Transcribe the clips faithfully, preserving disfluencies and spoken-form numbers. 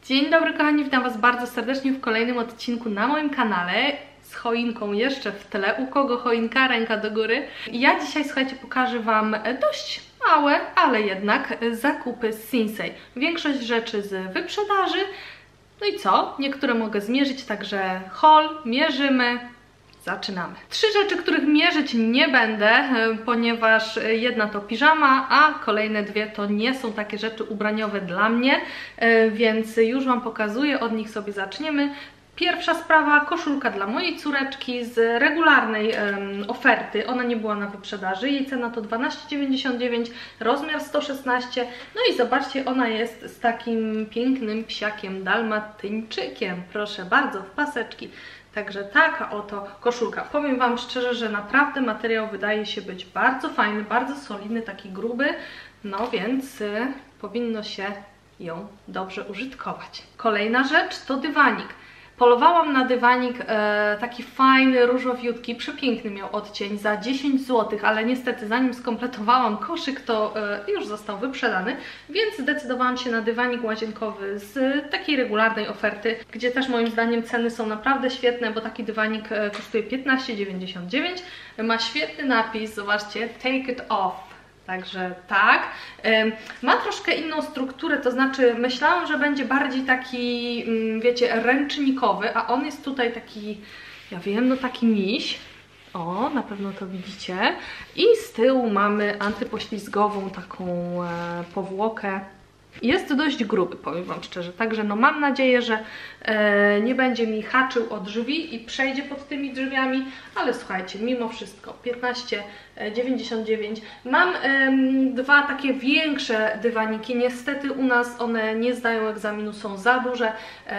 Dzień dobry kochani, witam Was bardzo serdecznie w kolejnym odcinku na moim kanale z choinką jeszcze w tle. U kogo choinka? Ręka do góry. Ja dzisiaj, słuchajcie, pokażę Wam dość małe, ale jednak zakupy z Sinsay. Większość rzeczy z wyprzedaży. No i co? Niektóre mogę zmierzyć, także haul, mierzymy. Zaczynamy. Trzy rzeczy, których mierzyć nie będę, ponieważ jedna to piżama, a kolejne dwie to nie są takie rzeczy ubraniowe dla mnie, więc już Wam pokazuję, od nich sobie zaczniemy. Pierwsza sprawa, koszulka dla mojej córeczki z regularnej um, oferty, ona nie była na wyprzedaży, jej cena to dwanaście dziewięćdziesiąt dziewięć, rozmiar sto szesnaście, no i zobaczcie, ona jest z takim pięknym psiakiem dalmatyńczykiem, proszę bardzo, w paseczki. Także taka oto koszulka. Powiem Wam szczerze, że naprawdę materiał wydaje się być bardzo fajny, bardzo solidny, taki gruby, no więc y, powinno się ją dobrze użytkować. Kolejna rzecz to dywanik. Polowałam na dywanik e, taki fajny, różowiutki, przepiękny miał odcień za dziesięć złotych, ale niestety zanim skompletowałam koszyk, to e, już został wyprzedany, więc zdecydowałam się na dywanik łazienkowy z takiej regularnej oferty, gdzie też moim zdaniem ceny są naprawdę świetne, bo taki dywanik e, kosztuje piętnaście dziewięćdziesiąt dziewięć, ma świetny napis, zobaczcie, take it off. Także tak, ma troszkę inną strukturę, to znaczy myślałam, że będzie bardziej taki, wiecie, ręcznikowy, a on jest tutaj taki, ja wiem, no taki miś. O, na pewno to widzicie. I z tyłu mamy antypoślizgową taką powłokę. Jest dość gruby, powiem Wam szczerze, także no mam nadzieję, że e, nie będzie mi haczył o drzwi i przejdzie pod tymi drzwiami, ale słuchajcie, mimo wszystko piętnaście dziewięćdziesiąt dziewięć. Mam e, dwa takie większe dywaniki, niestety u nas one nie zdają egzaminu, są za duże,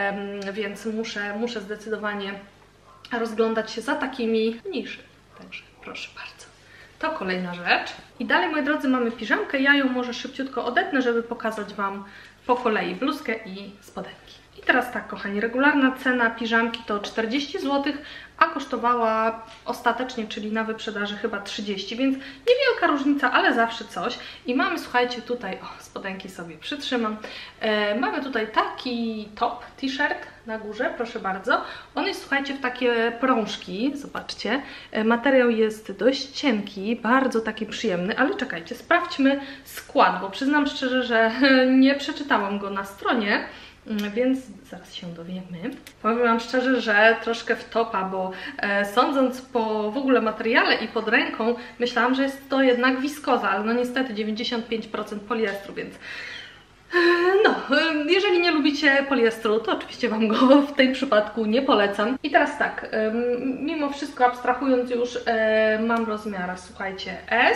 e, więc muszę, muszę zdecydowanie rozglądać się za takimi mniejszymi, także proszę bardzo. To kolejna rzecz. I dalej, moi drodzy, mamy piżamkę. Ja ją może szybciutko odetnę, żeby pokazać Wam po kolei bluzkę i spodenki. I teraz tak, kochani, regularna cena piżamki to czterdzieści złotych, a kosztowała ostatecznie, czyli na wyprzedaży chyba trzydzieści, więc niewielka różnica, ale zawsze coś. I mamy, słuchajcie, tutaj, o, spodenki sobie przytrzymam, e, mamy tutaj taki top, t-shirt na górze, proszę bardzo. On jest, słuchajcie, w takie prążki, zobaczcie. E, materiał jest dość cienki, bardzo taki przyjemny, ale czekajcie, sprawdźmy skład, bo przyznam szczerze, że nie przeczytałam go na stronie, więc zaraz się dowiemy. Powiem Wam szczerze, że troszkę w topa, bo e, sądząc po w ogóle materiale i pod ręką, myślałam, że jest to jednak wiskoza, ale no niestety dziewięćdziesiąt pięć procent poliestru, więc e, no, e, jeżeli nie lubicie poliestru, to oczywiście Wam go w tym przypadku nie polecam. I teraz tak, e, mimo wszystko abstrahując już, e, mam rozmiar, słuchajcie, S.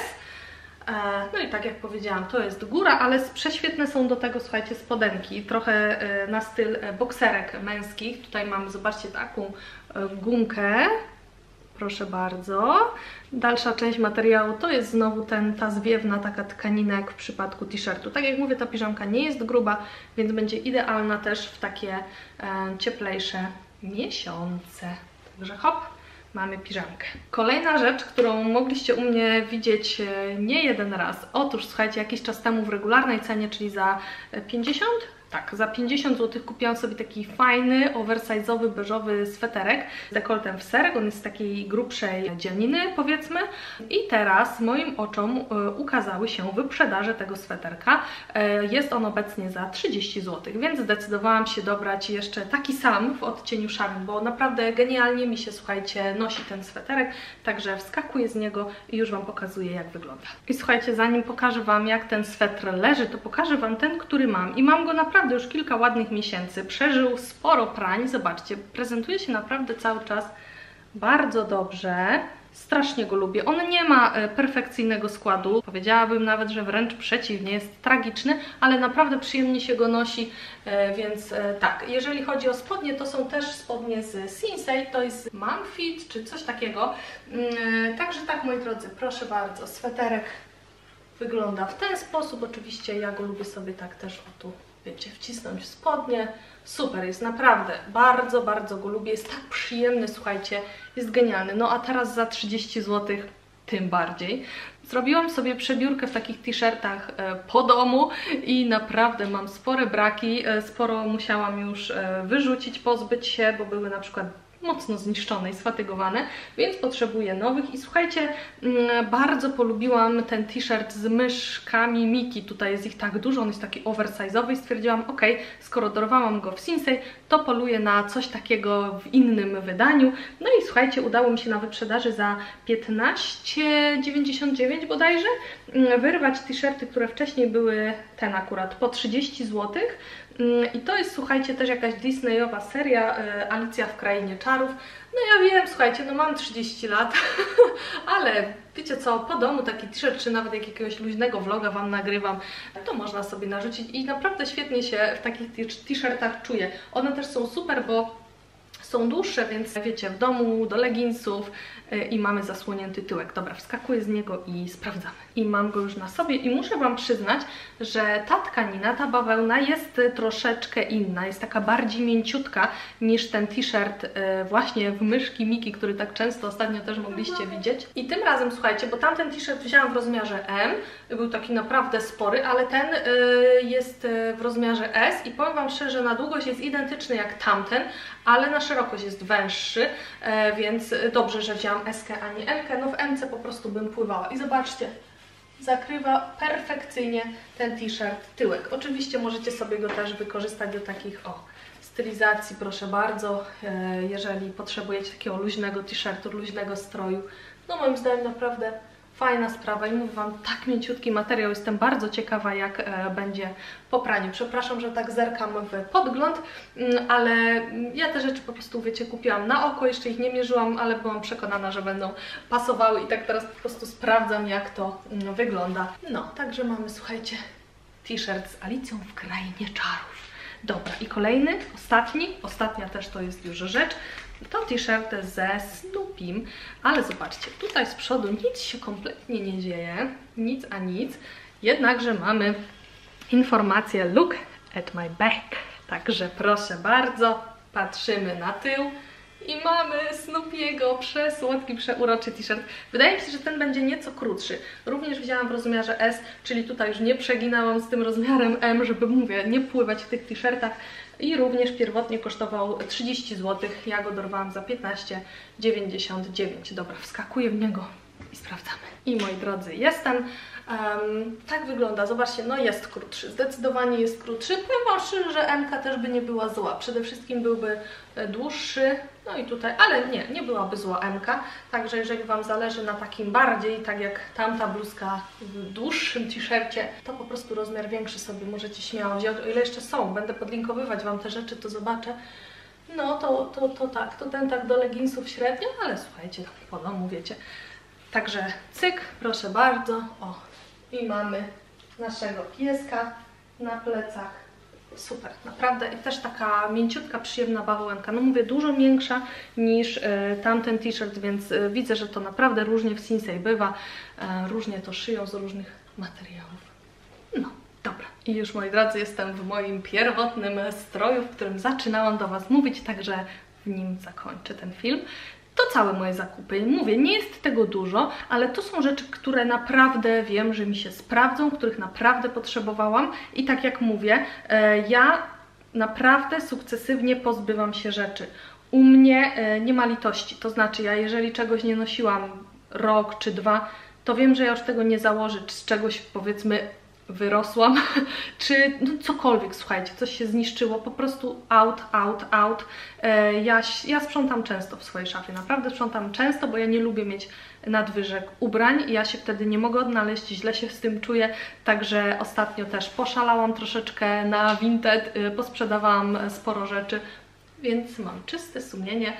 No i tak jak powiedziałam, to jest góra, ale prześwietne są do tego, słuchajcie, spodenki, trochę na styl bokserek męskich. Tutaj mam, zobaczcie, taką gumkę, proszę bardzo. Dalsza część materiału to jest znowu ten, ta zwiewna taka tkanina jak w przypadku t-shirtu. Tak jak mówię, ta piżamka nie jest gruba, więc będzie idealna też w takie e, cieplejsze miesiące. Także hop! Mamy piżamkę. Kolejna rzecz, którą mogliście u mnie widzieć nie jeden raz. Otóż, słuchajcie, jakiś czas temu w regularnej cenie, czyli za pięćdziesiąt? Tak, za pięćdziesiąt złotych kupiłam sobie taki fajny, oversize'owy, beżowy sweterek z dekoltem w serek. On jest z takiej grubszej dzianiny, powiedzmy. I teraz moim oczom ukazały się wyprzedaże tego sweterka. Jest on obecnie za trzydzieści złotych, więc zdecydowałam się dobrać jeszcze taki sam w odcieniu szarym, bo naprawdę genialnie mi się, słuchajcie, nosi ten sweterek. Także wskakuję z niego i już Wam pokazuję, jak wygląda. I słuchajcie, zanim pokażę Wam, jak ten swetr leży, to pokażę Wam ten, który mam. I mam go naprawdę już kilka ładnych miesięcy, przeżył sporo prań, zobaczcie, prezentuje się naprawdę cały czas bardzo dobrze, strasznie go lubię. On nie ma perfekcyjnego składu, powiedziałabym nawet, że wręcz przeciwnie, jest tragiczny, ale naprawdę przyjemnie się go nosi, więc tak, jeżeli chodzi o spodnie, to są też spodnie z Sinsay, to jest Manfit czy coś takiego, także tak, moi drodzy, proszę bardzo, sweterek wygląda w ten sposób, oczywiście ja go lubię sobie tak też o tu, wiecie, wcisnąć w spodnie. Super, jest naprawdę, bardzo, bardzo go lubię, jest tak przyjemny, słuchajcie, jest genialny. No a teraz za trzydzieści złotych tym bardziej. Zrobiłam sobie przebiórkę w takich t-shirtach po domu i naprawdę mam spore braki, sporo musiałam już wyrzucić, pozbyć się, bo były na przykład mocno zniszczone i sfatygowane, więc potrzebuję nowych. I słuchajcie, bardzo polubiłam ten t-shirt z myszkami Miki. Tutaj jest ich tak dużo, on jest taki oversize'owy i stwierdziłam, ok, skoro dorwałam go w Sinsay, to poluję na coś takiego w innym wydaniu. No i słuchajcie, udało mi się na wyprzedaży za piętnaście dziewięćdziesiąt dziewięć bodajże wyrwać t-shirty, które wcześniej były, ten akurat, po trzydzieści złotych. I to jest, słuchajcie, też jakaś Disneyowa seria, Alicja w Krainie Czarów. No ja wiem, słuchajcie, no mam trzydzieści lat, ale wiecie co, po domu taki t-shirt, czy nawet jak jakiegoś luźnego vloga Wam nagrywam, to można sobie narzucić i naprawdę świetnie się w takich t-shirtach czuję. One też są super, bo są dłuższe, więc wiecie, w domu do leginsów i mamy zasłonięty tyłek. Dobra, wskakuję z niego i sprawdzamy. I mam go już na sobie i muszę Wam przyznać, że ta tkanina, ta bawełna jest troszeczkę inna, jest taka bardziej mięciutka niż ten t-shirt właśnie w myszki Miki, który tak często ostatnio też mogliście widzieć. I tym razem, słuchajcie, bo tamten t-shirt wzięłam w rozmiarze M, był taki naprawdę spory, ale ten jest w rozmiarze S i powiem Wam szczerze, na długość jest identyczny jak tamten, ale na szerokość jest węższy, więc dobrze, że wzięłam S-kę, a nie M-kę. No w M-ce po prostu bym pływała. I zobaczcie, zakrywa perfekcyjnie ten t-shirt tyłek. Oczywiście możecie sobie go też wykorzystać do takich, o, stylizacji, proszę bardzo, jeżeli potrzebujecie takiego luźnego t-shirtu, luźnego stroju. No moim zdaniem naprawdę fajna sprawa i mówię Wam, tak mięciutki materiał, jestem bardzo ciekawa, jak e, będzie po praniu. Przepraszam, że tak zerkam w podgląd, ale ja te rzeczy po prostu, wiecie, kupiłam na oko, jeszcze ich nie mierzyłam, ale byłam przekonana, że będą pasowały i tak teraz po prostu sprawdzam, jak to mm, wygląda. No, także mamy, słuchajcie, t-shirt z Alicją w Krainie Czarów. Dobra, i kolejny, ostatni, ostatnia też to jest już rzecz. To t-shirt ze Snoopym, ale zobaczcie, tutaj z przodu nic się kompletnie nie dzieje, nic a nic, jednakże mamy informację look at my back, także proszę bardzo, patrzymy na tył i mamy Snoopy'ego, przesłodki, przeuroczy t-shirt. Wydaje mi się, że ten będzie nieco krótszy. Również wzięłam w rozmiarze S, czyli tutaj już nie przeginałam z tym rozmiarem M, żeby, mówię, nie pływać w tych t-shirtach. I również pierwotnie kosztował trzydzieści złotych, ja go dorwałam za piętnaście dziewięćdziesiąt dziewięć. Dobra, wskakuję w niego i sprawdzamy. I moi drodzy, jestem. Um, tak wygląda, zobaczcie, no jest krótszy, zdecydowanie jest krótszy. Powiem Wam szczerze, że M-ka też by nie była zła, przede wszystkim byłby dłuższy, no i tutaj, ale nie, nie byłaby zła M-ka, także jeżeli Wam zależy na takim bardziej, tak jak tamta bluzka w dłuższym t-shircie, to po prostu rozmiar większy sobie możecie śmiało wziąć, o ile jeszcze są, będę podlinkowywać Wam te rzeczy, to zobaczę. No to, to, to tak, to ten tak do leginsów średnio, ale słuchajcie, po domu wiecie. Także cyk, proszę bardzo, o, i mamy naszego pieska na plecach. Super, naprawdę i też taka mięciutka, przyjemna bawełnka. No mówię, dużo większa niż e, tamten t-shirt, więc e, widzę, że to naprawdę różnie w Sinsay bywa. E, różnie to szyją z różnych materiałów. No, dobra. I już, moi drodzy, jestem w moim pierwotnym stroju, w którym zaczynałam do Was mówić, także w nim zakończę ten film. To całe moje zakupy. Mówię, nie jest tego dużo, ale to są rzeczy, które naprawdę wiem, że mi się sprawdzą, których naprawdę potrzebowałam i tak jak mówię, ja naprawdę sukcesywnie pozbywam się rzeczy. U mnie nie ma litości, to znaczy ja jeżeli czegoś nie nosiłam rok czy dwa, to wiem, że ja już tego nie założę, czy z czegoś powiedzmy wyrosłam, czy no cokolwiek, słuchajcie, coś się zniszczyło, po prostu out, out, out. Ja, ja sprzątam często w swojej szafie, naprawdę sprzątam często, bo ja nie lubię mieć nadwyżek ubrań i ja się wtedy nie mogę odnaleźć, źle się z tym czuję, także ostatnio też poszalałam troszeczkę na Vinted, posprzedawałam sporo rzeczy, więc mam czyste sumienie,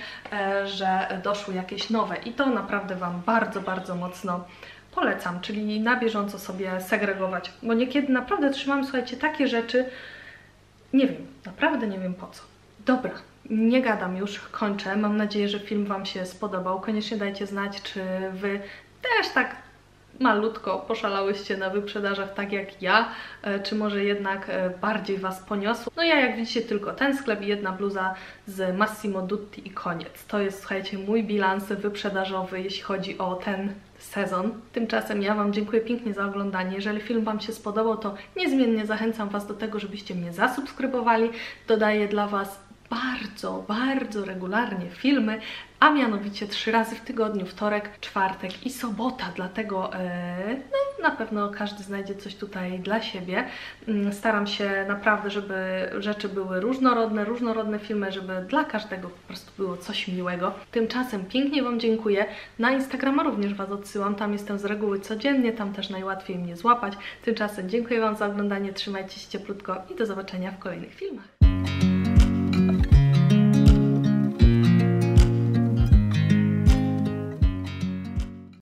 że doszły jakieś nowe i to naprawdę Wam bardzo, bardzo mocno polecam, czyli na bieżąco sobie segregować, bo niekiedy naprawdę trzymam, słuchajcie, takie rzeczy, nie wiem, naprawdę nie wiem po co. Dobra, nie gadam już, kończę, mam nadzieję, że film Wam się spodobał, koniecznie dajcie znać, czy Wy też tak malutko poszalałyście na wyprzedażach tak jak ja, czy może jednak bardziej Was poniosło. No ja, jak widzicie, tylko ten sklep i jedna bluza z Massimo Dutti i koniec. To jest, słuchajcie, mój bilans wyprzedażowy, jeśli chodzi o ten sezon. Tymczasem ja Wam dziękuję pięknie za oglądanie. Jeżeli film Wam się spodobał, to niezmiennie zachęcam Was do tego, żebyście mnie zasubskrybowali. Dodaję dla Was bardzo, bardzo regularnie filmy, a mianowicie trzy razy w tygodniu, wtorek, czwartek i sobota, dlatego e, no, na pewno każdy znajdzie coś tutaj dla siebie. Staram się naprawdę, żeby rzeczy były różnorodne, różnorodne filmy, żeby dla każdego po prostu było coś miłego. Tymczasem pięknie Wam dziękuję. Na Instagrama również Was odsyłam, tam jestem z reguły codziennie, tam też najłatwiej mnie złapać. Tymczasem dziękuję Wam za oglądanie, trzymajcie się cieplutko i do zobaczenia w kolejnych filmach.